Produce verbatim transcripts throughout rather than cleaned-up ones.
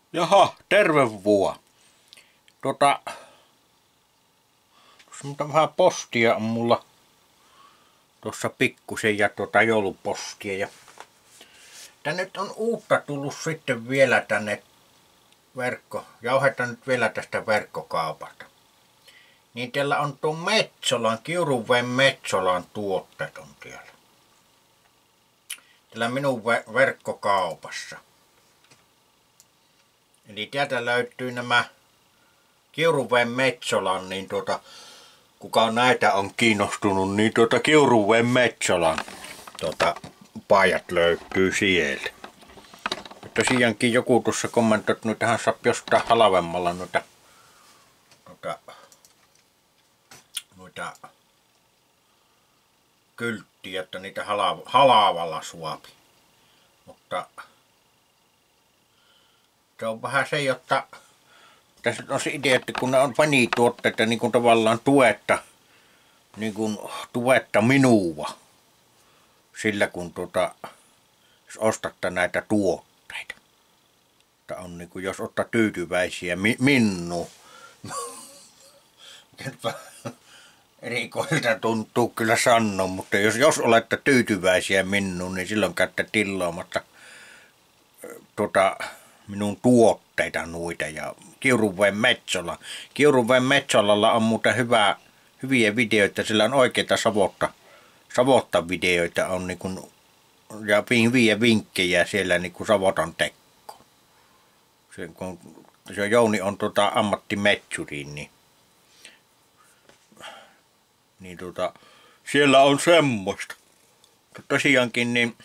Jaha, terve vuo. Tota, tuossa vähän postia on mulla tuossa pikkusen ja tuota joulupostia. Ja tänne on uutta tullut sitten vielä tänne verkko. Jauhetaan nyt vielä tästä verkkokaupasta. Niin teillä on tuon Metsolan, Kiuruveen Metsolan tuotteet on siellä. Täällä minun verkkokaupassa. Eli täältä löytyy nämä Kiuruveen Metsolan, niin tuota, kuka näitä on kiinnostunut, niin tuota Kiuruveen Metsolan tuota, pajat löytyy sieltä. Ja tosiaankin joku tuossa kommentoi, että tähän saa jostain halvemmalla noita, noita, noita kylttiä, että niitä halava, halavalla suopi. Mutta se on vähän se, jotta tässä on se idea, että kun ne on fanituotteita niin kuin tavallaan tuetta, niin kuin tuetta minua, sillä kun tuota, jos ostatte näitä tuotteita. Että on niin kuin, jos ottaa tyytyväisiä mi, minnu. Erikoilta tuntuu kyllä sanoa, mutta jos, jos olette tyytyväisiä minuun, niin silloin käytte tilaamatta tuota, minun tuotteita noita ja Kiuruveen Metsola. Kiuruveen Metsolalla on muuten hyvä, hyviä videoita, sillä on oikeita savotta, savotta videoita on niin kuin, ja hyviä vinkkejä siellä niin kuin savotan tekko. Se, kun se Jouni on tuota ammattimetsuri, niin, niin tuota, siellä on semmoista. Tosiaankin niin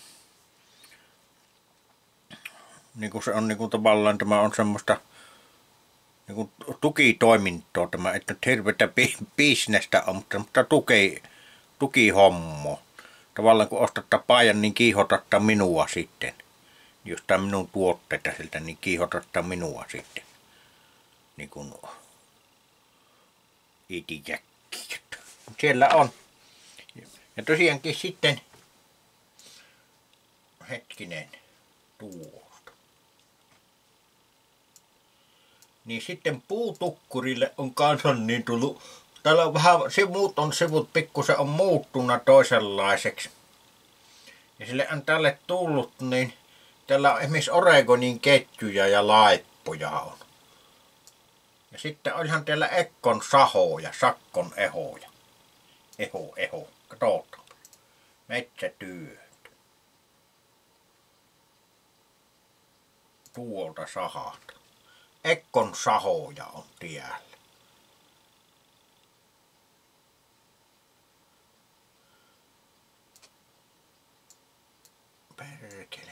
niin kuin se on niin kuin tavallaan tämä on semmoista niin kuin tukitoimintoa tämä, että nyt hirveätä bisnestä on, mutta tuki, tukihommo. Tavallaan kun ostatte paajan, niin kiihotatte minua sitten. Jos tämä minun tuotteita siltä, niin kiihotatte minua sitten. Niin kuin itijäkki. Siellä on. Ja tosiaankin sitten, hetkinen, tuo. Niin sitten puutukkurille on kanssa niin tullut, täällä on vähän, sivut on sivut pikkusen on muuttunut toisenlaiseksi. Ja sille on tälle tullut, niin täällä on esimerkiksi Oregonin ketjuja ja laippuja on. Ja sitten olihan täällä Ekkon sahoja, Sakkon ehoja. Eho, eho, katsotaan. Metsätyöt. Tuolta sahalta. Ekkon sahoja on tiellä. Perkele.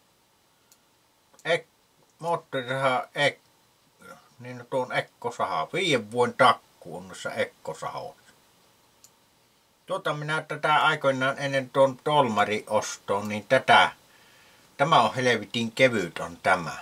Ek, moottorisaha ek, niin tuon Ekkosaha. Viiden vuoden takku on noissa Ekkosahoissa. Tuota minä tätä aikoinaan ennen tuon Tolmari ostoon, niin tätä, tämä on helvetin kevyt on tämä.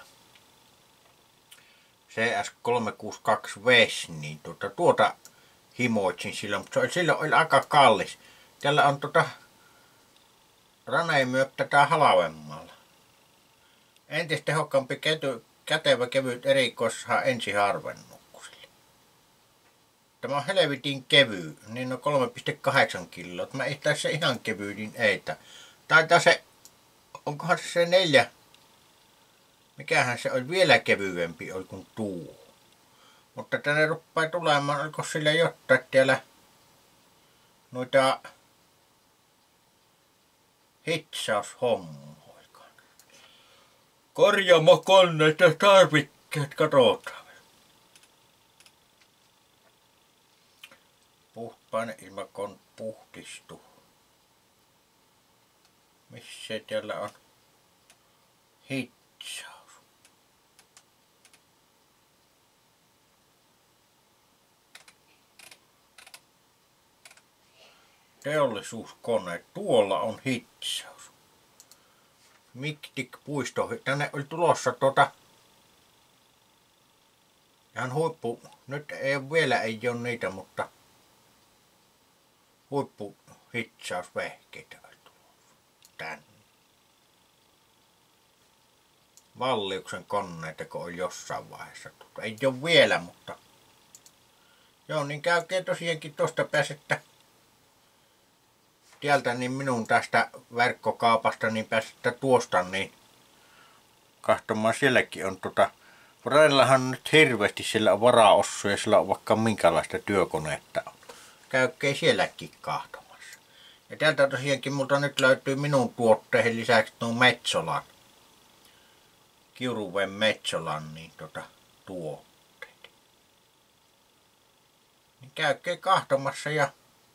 C S kolmesataakuusikymmentäkaksi Ves, niin tuota, tuota himoitsin silloin, mutta se oli, silloin oli aika kallis. Tällä on tuota, Rane myö tätä halvemmalla. Entistä tehokkaampi kety, kätevä kevyt erikoissahan ensiharvennuksille. Tämä on helvetin kevy, niin on kolme pilkku kahdeksan kiloa. Mä ei tässä ihan kevyydin eitä. Taitaa se, onkohan se neljä? Mikähän se oli vielä kevyempi oli kuin tuo. Mutta tänne rupeaa tulemaan, oliko sillä jotain täällä noita hitsaushommoja. Korjaamokoneet ja tarvikkeet, katsotaan. Puhtainen ilmakon puhdistu. Missä täällä on hitsaus? Teollisuuskoneet. Tuolla on hitsaus. Miktik puisto. Tänne oli tulossa tuota ihan huippu. Nyt ei vielä ei ole niitä, mutta huippu hitsausvehkeitä oli tulossa tänne. Valliuksen koneita, kun on jossain vaiheessa tullut. Ei ole vielä, mutta joo, niin käykää tosiaankin tuosta pääsette tieltä niin minun tästä verkkokaupasta, niin pääsette tuosta niin kahtomaan. Sielläkin on tota, Rainillahan on nyt hirveästi, siellä on varaossuja, siellä on vaikka minkälaista työkonetta on. Käykää sielläkin kahtomassa. Ja täältä tosiaankin multa nyt löytyy minun tuotteihin lisäksi nuo Metsolan, Kiuruven Metsolan niin tota, tuotteet. Niin käykää kahtomassa ja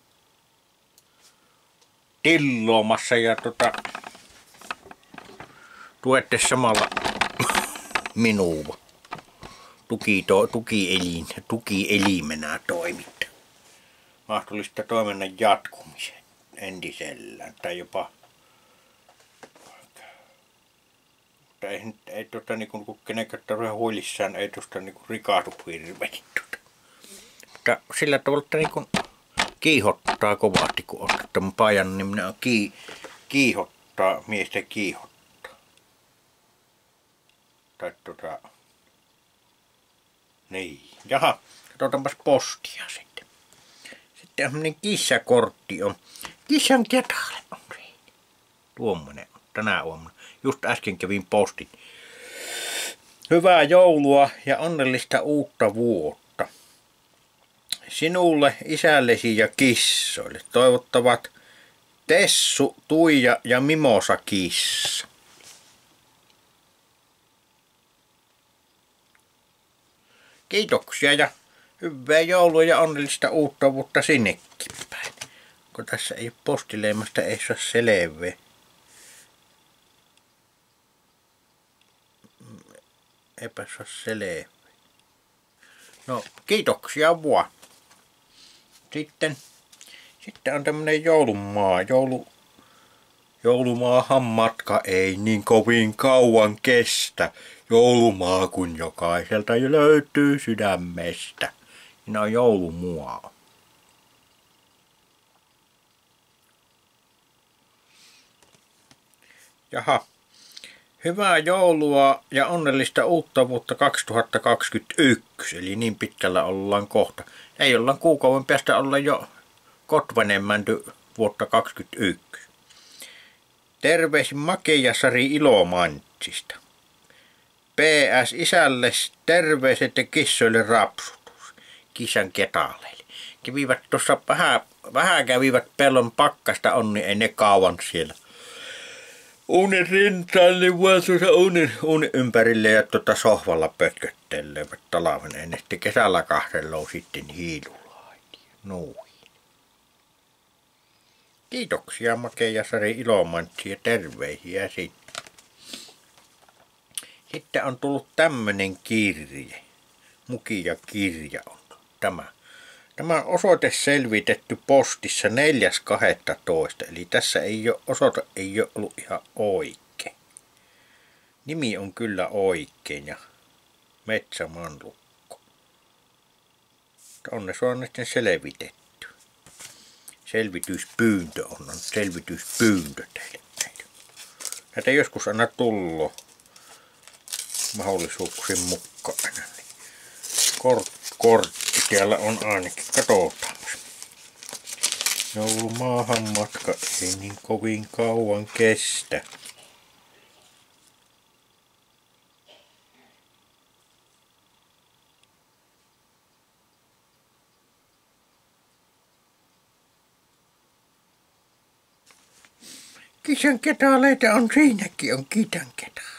tilloomassa ja tota, tuette samalla minua tuki, to, tukielin, tukielimenä toimitta. Mahdollista toiminnan jatkumisen entisellään tai jopa mutta ei, ei tuota niinku kun kenenkään tarvitse huilissaan, ei tuosta niinku rikahdu hirveästi tuota. Mutta sillä tavalla niinku kiihottaa kovasti, kun ostat tämän pajan, niin minä kii, kiihottaa, miestä kiihottaa. Tai tota, niin, jaha, katsotaanpas postia sitten. Sitten tämmönen kissakortti on. Kissan ketalle on siinä. Tuommoinen on tänä aamuna. Just äsken kävin postin. Hyvää joulua ja onnellista uutta vuotta. Sinulle, isällesi ja kissoille toivottavat Tessu, Tuija ja Mimosa kissa. Kiitoksia ja hyvää joulua ja onnellista uutta vuotta sinnekin päin. Kun tässä ei ole postileimasta, ei saa selvää. Eipä saa selvää. No, kiitoksia vaan. Sitten, sitten on tämmönen joulumaa. Joulu, joulumaahan matka ei niin kovin kauan kestä. Joulumaa kun jokaiselta jo löytyy sydämestä. Siinä on joulumua. Jaha. Hyvää joulua ja onnellista uutta vuotta kaksituhattakaksikymmentäyksi. Eli niin pitkällä ollaan kohta. Ei ollaan kuukauden päästä olla jo kotvanemmanty vuotta kaksikymmentäyksi. Terveisin Make ja Sari Ilomantsista. P S isälle terveiset ja kissoille rapsutus. Kissan ketaleille. Kävivät tuossa vähän, vähän kävivät pellon pakkasta on, niin ei ne kauan siellä. Uunin rintaan, niin vaan tuossa uunin, uunin ympärille ja tuota sohvalla pötköttelevät talven ennen. Sitten kesällä kahdellaan sitten hiilulaitia. Noin. Kiitoksia Make ja Sari Ilomantsi ja terveisiä sitten. Sitten on tullut tämmönen kirje. Muki ja kirja on tämä. Tämä on osoite selvitetty postissa neljäs kahdestoista. Eli tässä ei ole, osoite ei ole ollut ihan oikein. Nimi on kyllä oikein ja Metsämanlukko. Onne se on nyt selvitetty. Selvityspyyntö on, on selvityspyyntö teille. Näitä joskus aina tullo mahdollisuuksien mukaan. Kort, kortti siellä on ainakin, katsotaan. Joulumaahan matka ei niin kovin kauan kestä. Kissan ketaleita on siinäkin, on kitan ketaleita.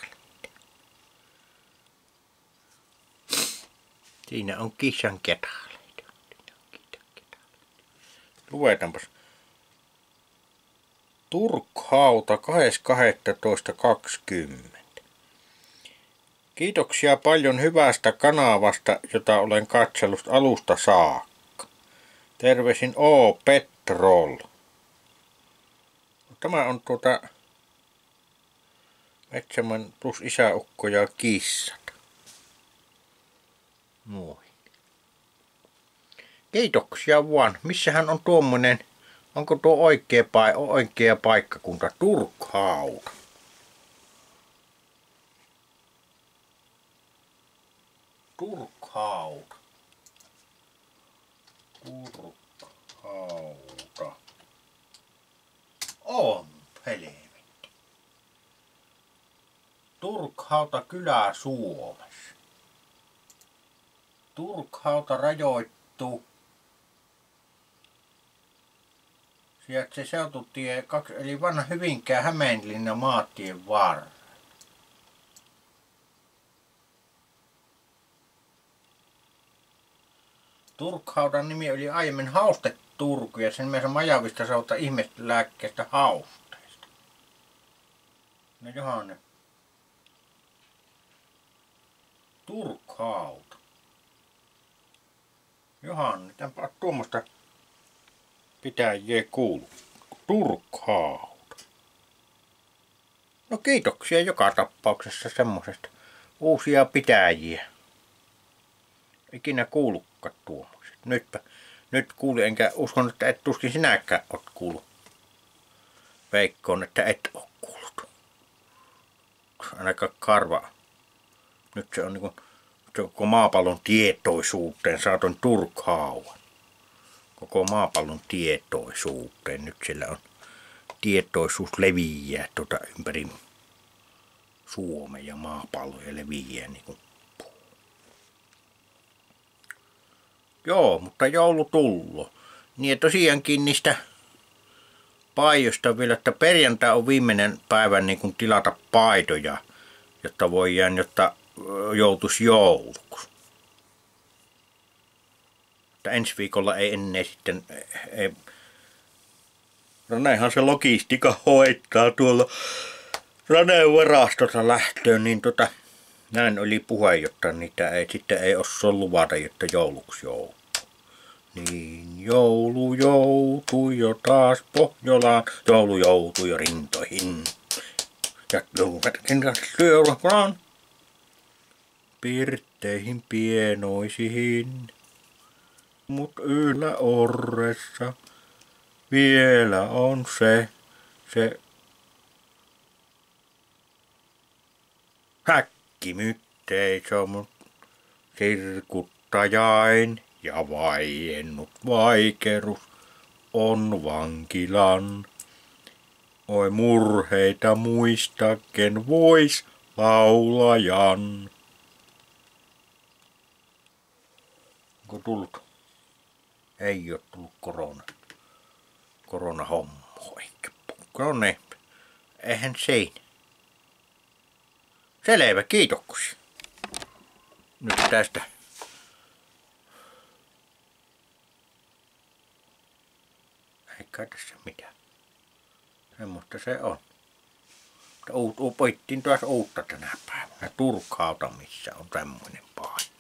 Siinä on kissan ketaleita. Luetaanpas. Turkhauta kahdeskymmenes kahdestoista kaksikymmentä. Kiitoksia paljon hyvästä kanavasta, jota olen katsellut alusta saakka. Terveisin O. Petrol. Tämä on tuota Metsäman plus isäukko ja kissat. Noin. Kiitoksia vaan. Missähän on tuommoinen, onko tuo oikea, paik- oikea paikkakunta? Turkhauta. Turkhauta. Turkhauta. On helvetti. Turkhauta kylä Suomessa. Turkhauta rajoittuu. Sieltä se seututie kaksi, eli vanha Hyvinkään Hämeenlinna maantien varrella. Turkhautan nimi oli aiemmin Hauste Turku ja sen mielessä majavista sauta ihmisten lääkkeestä hausteesta. No Johanne. Turkhauta. Johanne, tämänpä tuommoista pitäjää kuulu. Turkhauta. No kiitoksia joka tapauksessa semmosesta. Uusia pitäjiä. Ikinä kuullutkaan tuommoiset. Nytpä, nyt kuulin, enkä uskon, että et tuskin sinäkään oot kuullut. Veikkoon, että et oo kuullut. Ainakaan karva. Nyt se on niin kuin, se koko maapallon tietoisuuteen saatoin Turkhauan. Koko maapallon tietoisuuteen. Nyt siellä on tietoisuus leviää tuota ympäri Suomen ja maapalloja leviää niin kuin. Joo, mutta joulu tullo. Niin tosiaankin niistä paidoista vielä, että perjantai on viimeinen päivä niin kuin tilata paidoja, jotta voidaan, jotta joutuisi jouluksi. Että ensi viikolla ei enää sitten, ei, no näinhän se logistiikka hoitaa tuolla Raneen varastosta lähtöön, niin tota, näin oli puhe, jotta niitä ei sitten ei osaa luvata, jotta jouluksi joutuu. Niin joulu joutui jo taas Pohjolaan, joulu joutui jo rintoihin. Ja joulupätkin syövään pirtteihin pienoisiin. Mut yllä orressa vielä on se, se häkkimytteisomut sirkuttajain ja vaiennut vaikerus on vankilan. Oi murheita muista, ken vois laulajan. Onko tullut? Ei oo tullut korona. Koronahommo eikä korone. Eihän sein. Selvä, kiitoksia. Nyt tästä. Eikä tässä mitään. Semmoista se on. Opettiin taas uutta tänä päivänä. Turkhauta, missä on semmoinen paikka.